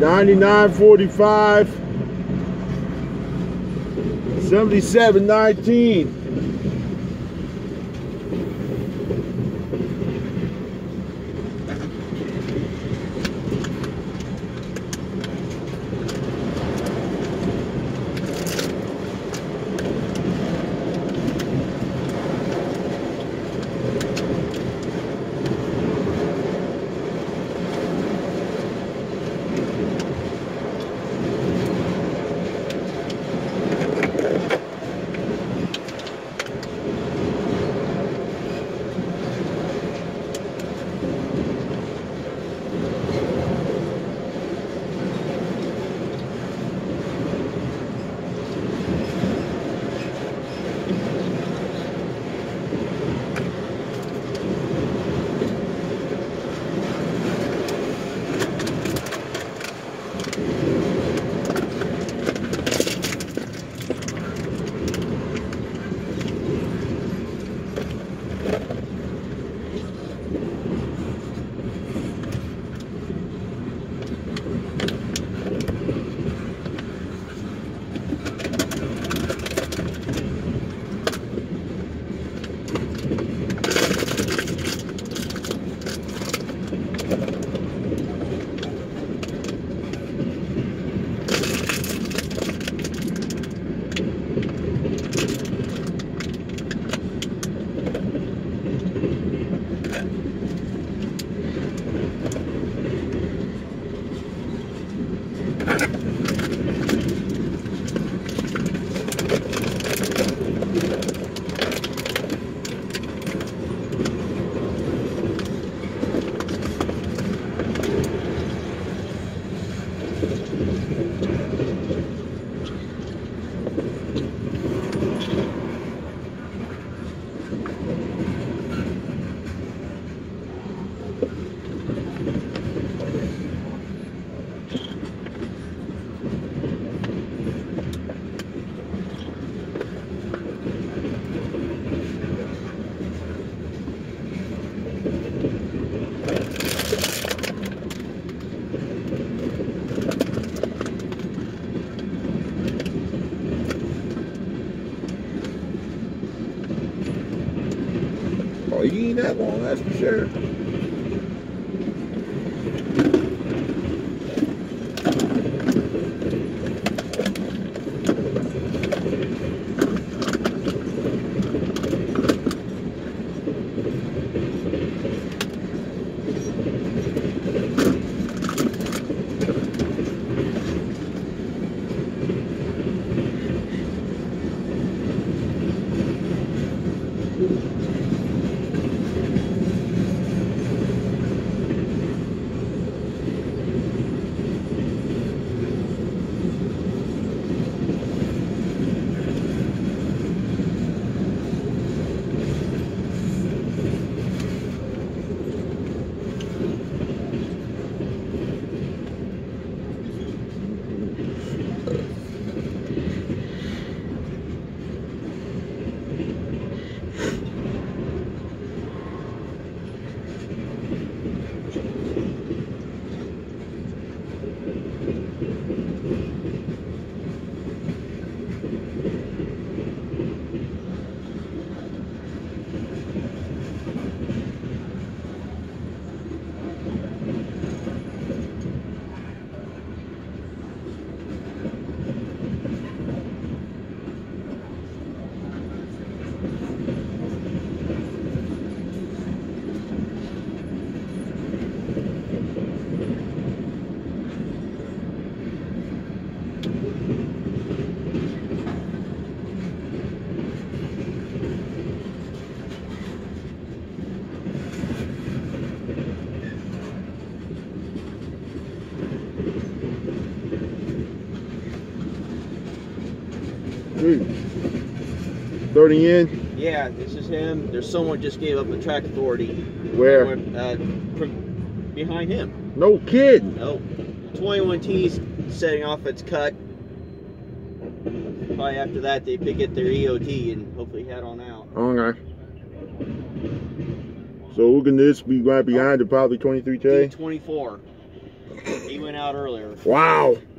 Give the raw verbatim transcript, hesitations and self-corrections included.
ninety-nine forty-five. seventy-seven nineteen. Oh, you ain't that long, that's for sure. thirty in? Yeah, this is him. There's someone just gave up the track authority. Where? Uh, behind him. No kidding. No. twenty-one T's setting off its cut. Probably after that they pick get their E O D and hopefully head on out. Okay. So who can this be right behind it? Probably twenty-three K? D twenty-four. He went out earlier. Wow.